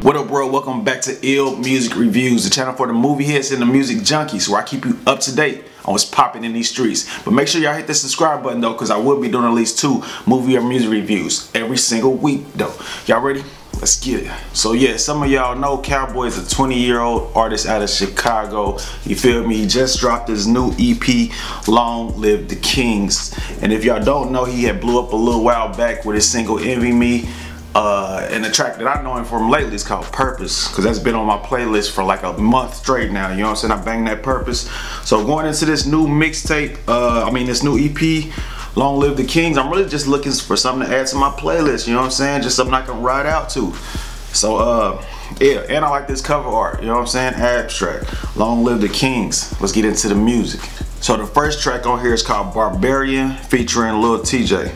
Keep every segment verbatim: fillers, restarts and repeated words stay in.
What up, world? Welcome back to Ill Music Reviews, the channel for the movie heads and the music junkies, where I keep you up to date on what's popping in these streets. But make sure y'all hit the subscribe button though, because I will be doing at least two movie or music reviews every single week though. Y'all ready? Let's get it. So yeah, some of y'all know Calboy is a twenty year old artist out of Chicago. You feel me? He just dropped his new E P, Long Live the Kings. And if y'all don't know, he had blew up a little while back with his single Envy Me. Uh, and the track that I know him from lately is called Purpose, because that's been on my playlist for like a month straight now. You know what I'm saying? I bang that Purpose. So going into this new mixtape, uh, I mean this new E P, Long Live the Kings, I'm really just looking for something to add to my playlist. You know what I'm saying? Just something I can ride out to. So uh, yeah, and I like this cover art. You know what I'm saying? Abstract. Long Live the Kings. Let's get into the music. So the first track on here is called Barbarian, featuring Lil T J.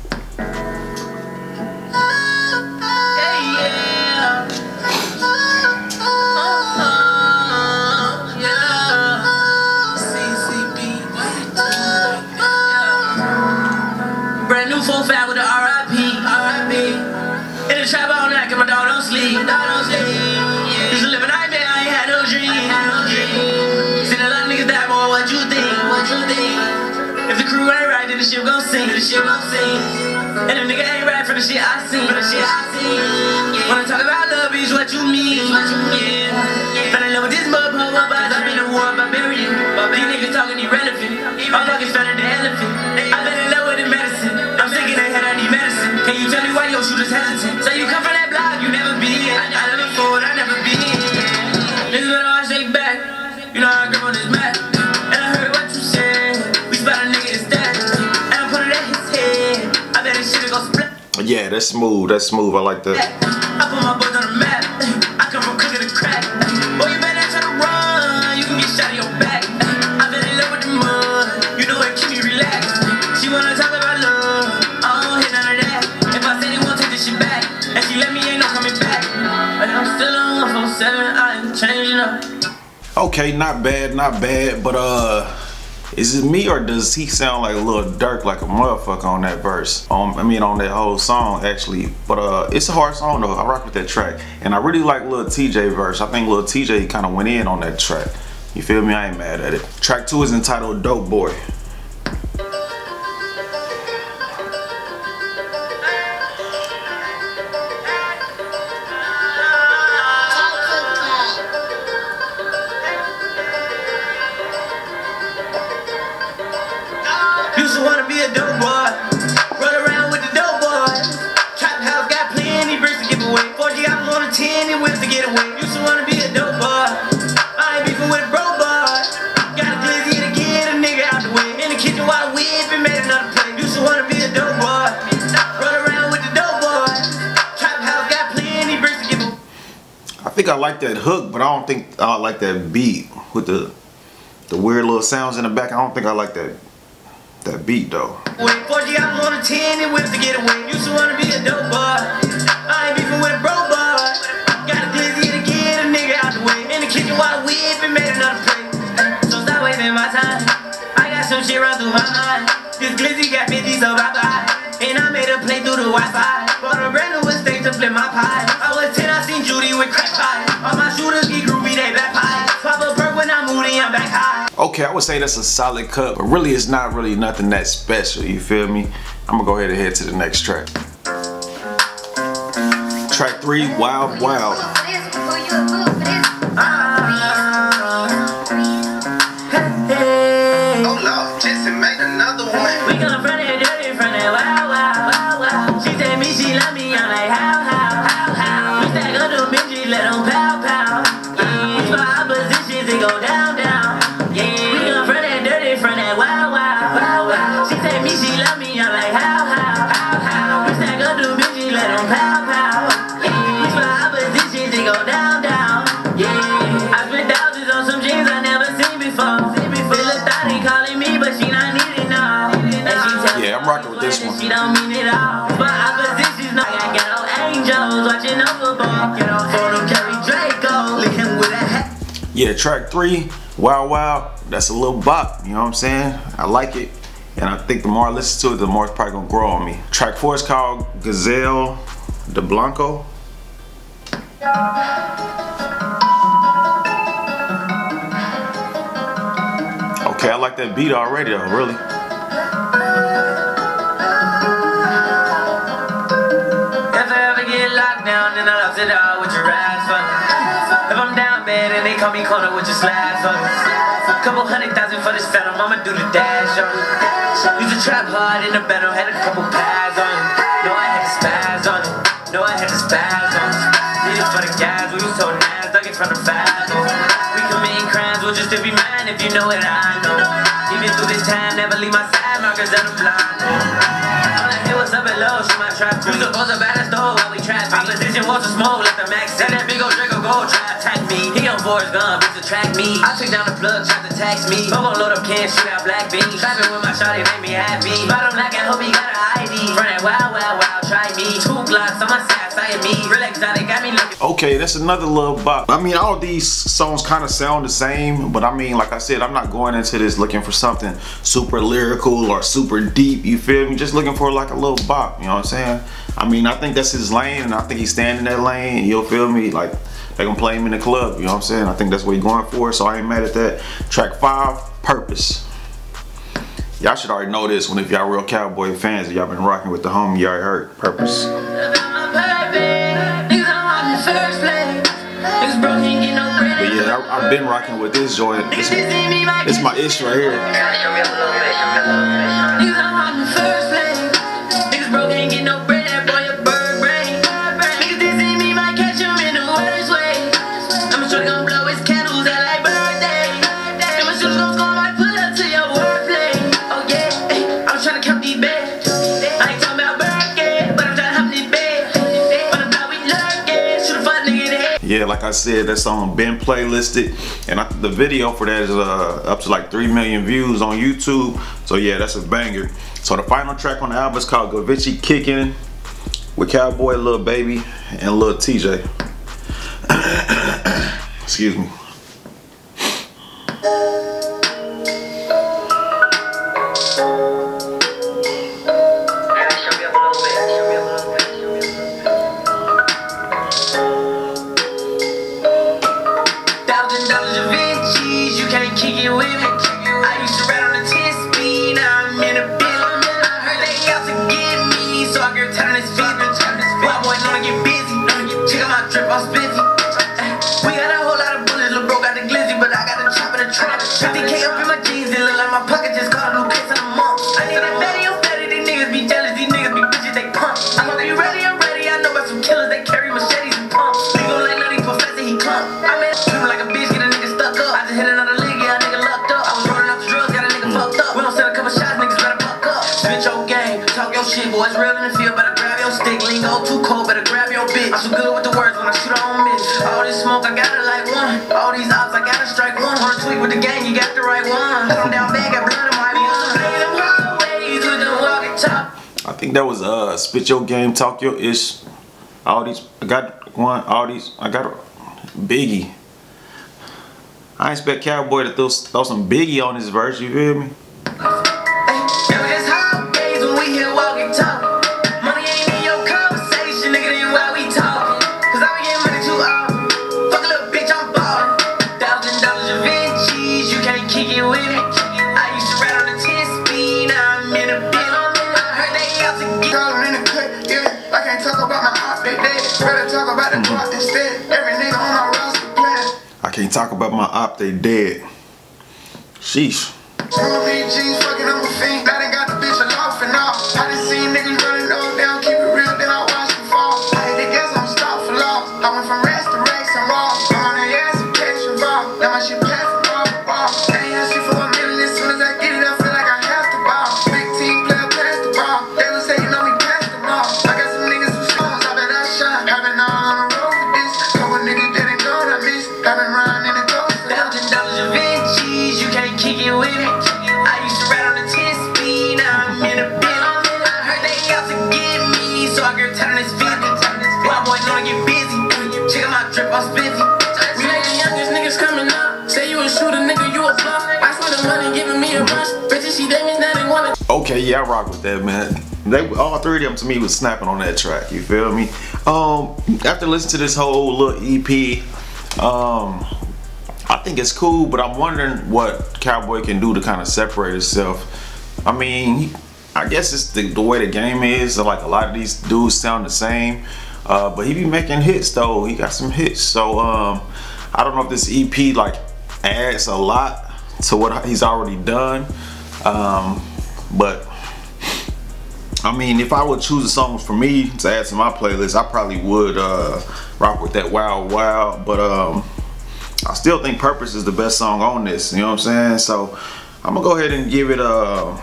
Full fat with the R I P, R I P. In the trap all night, 'cause my dog don't sleep, dog don't sleep. Used to live a nightmare, I ain't had no dream, had no dream. Seen a lot of niggas die, boy, what you think, what you think? If the crew ain't right, then the ship gon' sing, the ship gon' sing. And the nigga ain't right for the shit I seen, for the shit I seen. When I talk about love, bitch, what you mean, what you mean? Fell in love with this mother, but I've been a war barbarian. These niggas talking irrelevant, my pockets fatter than elephant. I've been in love with the medicine. Can you tell me why your shooters hesitant? So you come from that block, you never been. I, I never forward, I never been. Niggas better all shake back. You know I grip on this mat. And I heard what you said. We spot a nigga instead. And I put it at his head. I bet this shit gon' split. Yeah, that's smooth. That's smooth. I like that. I put my boys on the map. I come from cooking to crack. Boy, you better not try to run. You can get shot in your back. I been in love with the mud. You know it keep me relaxed. She wanna talk about love. I don't hear none of that. Back, and she let me ain't no coming back. But I'm still on one four seven, I ain't changing up. Okay, not bad, not bad, but uh is it me, or does he sound like a little Dirk, like a motherfucker on that verse? Um, I mean on that whole song actually. But uh it's a hard song though. I rock with that track. And I really like Lil T J verse. I think Lil T J kinda went in on that track. You feel me? I ain't mad at it. Track two is entitled Dope Boy. Used to wanna be a dope boy, run around with the dope boys. Trap house got plenty bricks to give away. four G I was on a ten and whips to get away. Used to wanna be a dope boy, I ain't beefing with a bro boy. Got a glizzy to get a nigga out the way. In the kitchen while we whip and made another play. Used to wanna be a dope boy, run around with the dope boys. Trap house got plenty bricks to give away. I think I like that hook, but I don't think I like that beat with the the weird little sounds in the back. I don't think I like that that beat though. Wait, four G I was on a ten and whips to get away. Used to wanna be a dope boy, I ain't beefing with a bro boy. Got a glizzy to get a nigga out the way. In the kitchen while we whip and made another play. So stop wasting my time, I got some shit run through my mind. This glizzy got fifty, so bye bye. And I made a play through the Wi-Fi. Bought a brand new estate to flip my pie. I was ten, I seen Judy with crack pie. All my shooters get groovy, they back pie. Pop a perk when I'm moody, I'm back high. Okay, I would say that's a solid cut, but really it's not really nothing that special, you feel me? I'm gonna go ahead and head to the next track. Track three, Wild Wild. Oh Lord, Jesse make another one. We gonna front it dirty, front it wild, wild, wild, wild. She tell me she love me, I'm like how, how, how, how. We stack up the bitches, let them pow, pow. Yeah, we my oppositions, they go down, down. Yeah, we gonna front it dirty, front it wild, wild, wild, wild. She tell me she love me, I'm like how, how, how, how. We stack up the bitches, let them pow, pow. Yeah, we my oppositions, they go down, down. Yeah, I spent thousands on some jeans I never seen before. Calling me, but she not needing now. And she tell yeah, I'm rocking with this one. She don't mean it all. But opposition's not gonna get no angels watching over ball. Get on for them carry Draco. Lick him with a hat. Yeah, track three, Wild Wild. That's a little bop. You know what I'm saying? I like it. And I think the more I listen to it, the more it's probably gonna grow on me. Track four is called Gazelle de Blanco. Okay, I like that beat already though, really. If I ever get locked down, then I'll sit out with your ass fuck. If I'm down bad and they call me corner with your slabs fuck. Couple hundred thousand for this phantom, I'ma do the dash on it. Used to trap hard in the battle, had a couple pads on it. Know I had to spaz on it. Know I had to spaz on it. Did it for the guys, we was so nice, dug it from the fast. We committing crimes, we'll just to be mine if you know what I know. Even through this time, never leave my side markers that I'm blind. I'm like, hey, what's up at low? She my trap. You supposed to buy the store while we trap. Opposition wants to smoke, let the max. Said that big old Draco go try to attack me. He on Forrest Gump, bitch attract me. I took down the plug, tried to tax me. Go gon' load up cans, shoot out black beans. Trapping with my shawty, make me happy. Bottom black, I hope he got an I D. From that wild, wild, wild, try me. Two glocks on my side, side me. Real exotic, got me looking. Okay, that's another little bop. I mean, all these songs kind of sound the same, but I mean, like I said, I'm not going into this looking for something super lyrical or super deep, you feel me? Just looking for like a little bop, you know what I'm saying? I mean, I think that's his lane, and I think he's staying in that lane, you'll feel me? Like, they gonna play him in the club, you know what I'm saying? I think that's what he's going for, so I ain't mad at that. Track five, Purpose. Y'all should already know this one if y'all real Calboy fans, if y'all been rocking with the homie, you already heard Purpose. But yeah, I, I've been rocking with this joint. This, this is my ish right here. Yeah, like I said, that song been playlisted, and I, the video for that is uh, up to like three million views on YouTube. So yeah, that's a banger. So the final track on the album is called Gavichi Kickin' with Calboy, Lil Baby, and Lil T J. Excuse me. fifty K up in my jeans, it look like my pocket just caught a new case in a month. I need that fatty, I'm fatty, these niggas be jealous, these niggas be bitches, they pump. I'm gonna be ready, I'm ready, I know about some killers, they carry machetes and pumps. They gon' like Nutty Professor, he clump. I mean, treat him like a bitch, get a nigga stuck up. I just hit another league, yeah, a nigga locked up. I was rolling up the drugs, got a nigga fucked up. We don't sell a couple shots, niggas better fuck up. Switch your game, talk your shit, boys real in the field, better grab your stick. Lingo too cold, better grab your bitch. I'm so good with the words when I shoot, I don't miss. All this smoke, I got it like one. All these ops, I gotta strike one. Wanna tweak with the gang, you got the right one. Put them down bad, got blood in my I think that was uh Spit Your Game, Talk Your Ish. All these, I got one, all these, I got a Biggie. I expect Calboy to throw, throw some Biggie on his verse, you feel me? I can't talk about my op, they dead. Sheesh. Two big jeans, fucking on my feet. Now they got the bitch aloft and off. I just seen niggas running those down, keep it real, then I watch them fall. I hate the gas, I'm stopped for loss. I went from rest to racks and raw. I'm on the ass and catch and ball. Now my shit pass from ball to ball. I ain't had shit for a minute, as soon as I get it, I feel like I have to ball. Big team player, pass the ball. They was saying, you know, we passed them all. I got some niggas who stones, I bet I shine. I've been all on the road for this. Couple niggas that ain't gone, I miss. I've been riding in the ghost. Thousand dollars of Vinci, you can't kick it with me. I used to ride on the ten speed, now I'm in a bill. I heard they out to get me, so I could turn this fifty. My boy know I get busy. Check out my drip, I'm spiffy. We like the youngest niggas coming up. Say you a shooter, nigga, you a bluff. I swear the money giving me a rush. Bitches, she damage, now they wanna. Okay, yeah, I rock with that, man. They all three of them to me was snapping on that track. You feel me? Um, after listening to this whole little E P, um, I think it's cool, but I'm wondering what Calboy can do to kind of separate itself. I mean, I guess it's the, the way the game is. So like a lot of these dudes sound the same, uh, but he be making hits though. He got some hits, so um, I don't know if this E P like adds a lot to what he's already done, um, but I mean, if I would choose a song for me to add to my playlist, I probably would uh, rock with that Wild Wild. But um, I still think Purpose is the best song on this. You know what I'm saying? So I'm gonna go ahead and give it a.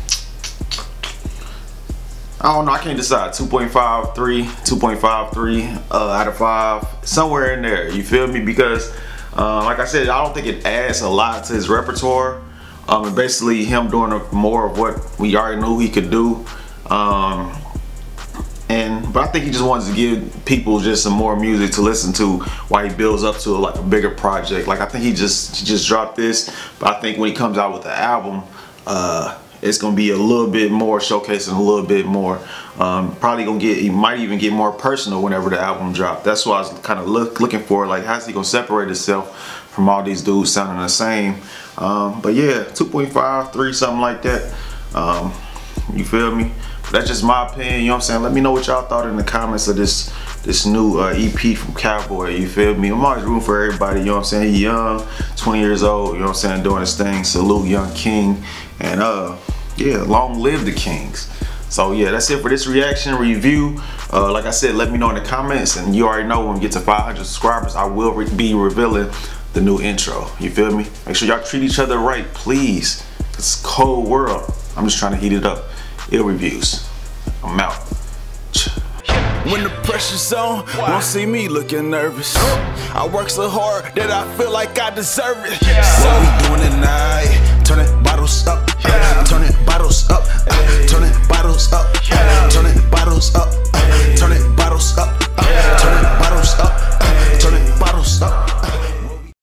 I don't know. I can't decide. two point five three, two point five three uh, out of five, somewhere in there. You feel me? Because uh, like I said, I don't think it adds a lot to his repertoire. Um, and basically him doing a, more of what we already knew he could do. Um, and but I think he just wants to give people just some more music to listen to while he builds up to a, like a bigger project. Like I think he just he just dropped this, but I think when he comes out with the album, uh, it's gonna be a little bit more showcasing a little bit more. Um, probably gonna get he might even get more personal whenever the album drops. That's what I was kind of look, looking for. Like how's he gonna separate himself from all these dudes sounding the same? Um, but yeah, two point five three, something like that. Um, you feel me? That's just my opinion, you know what I'm saying? Let me know what y'all thought in the comments of this this new uh, E P from Calboy, you feel me? I'm always rooting for everybody, you know what I'm saying? He young, twenty years old, you know what I'm saying, doing his thing. Salute Young King, and uh, yeah, long live the Kings. So yeah, that's it for this reaction review. Uh, like I said, let me know in the comments, and you already know when we get to five hundred subscribers, I will re be revealing the new intro, you feel me? Make sure y'all treat each other right, please. It's a cold world. I'm just trying to heat it up. Ill reviews. I'm out. When the pressure's on, won't see me looking nervous. I work so hard that I feel like I deserve it. What we doing tonight? Turning bottles up, turning bottles up, turning bottles up, turning bottles up.